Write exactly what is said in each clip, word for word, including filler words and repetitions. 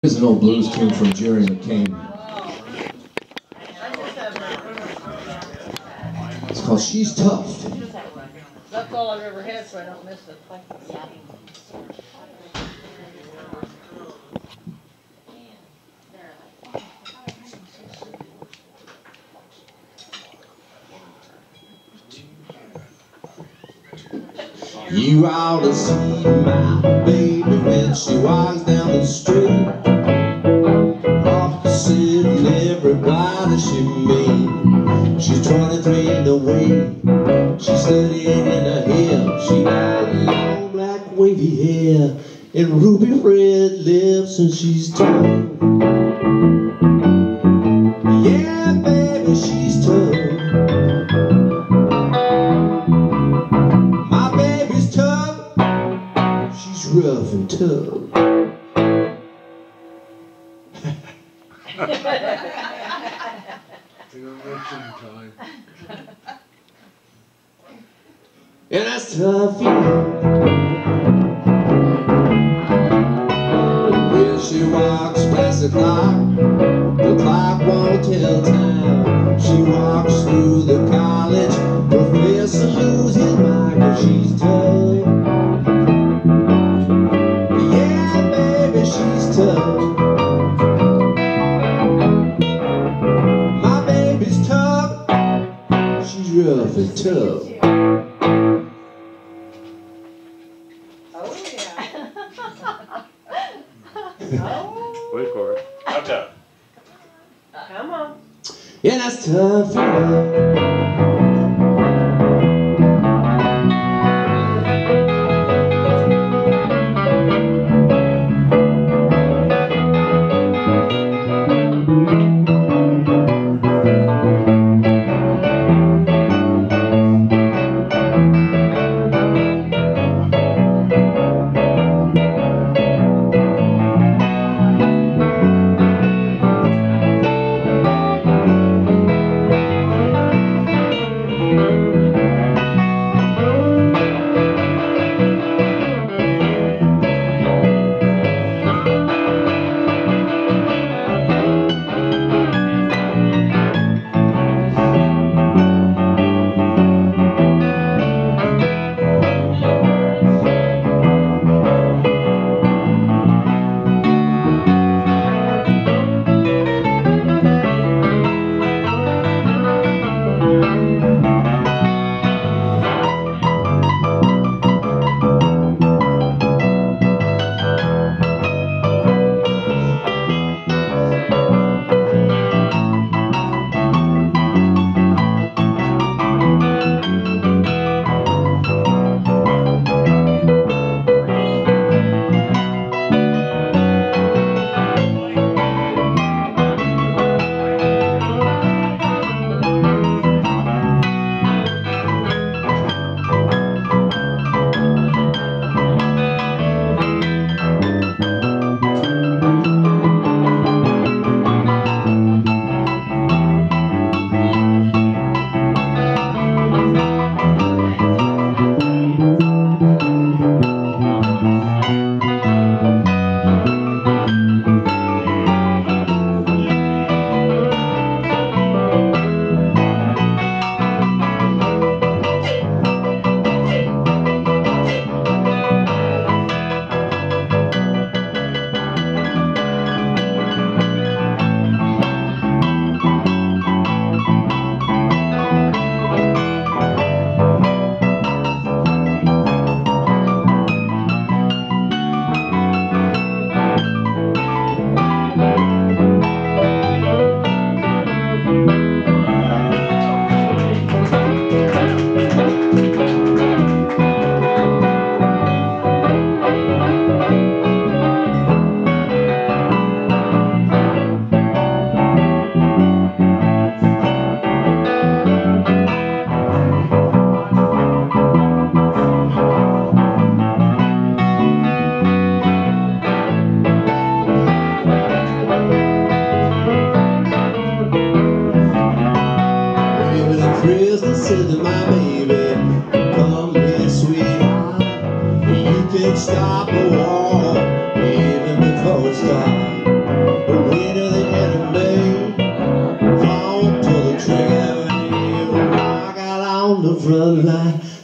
Here's an old blues tune from Jerry McCain. It's called She's Tough. That's all I've ever had, so I don't miss it. You ought to see my baby when she walks down the street, opposite everybody she meets. She's twenty-three in the way, she's studying in her hair. She got long black wavy hair and ruby red lips, and she's tough. Yeah, baby, she's tough. Rough and tough. And that's tough, you know. When she walks past the clock, the clock won't tell time. She walks through the college, professor loses his mind, 'cause she's tough. She's tough. My baby's tough. She's rough and tough. Oh, yeah. Oh. Wait for it. How tough? Come on. Yeah, that's tough, you know.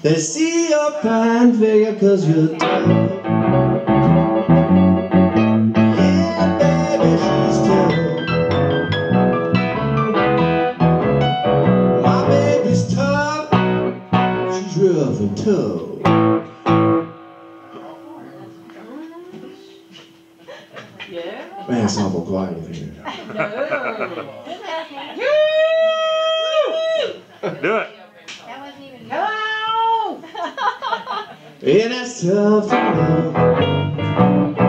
They see your fine figure cause you're tough. Yeah, baby, she's tough. My baby's tough. She's rough and tough. Yeah. Man, it's awful quiet in here. No. Do it. That wasn't even Hello. Yeah, that's tough to know.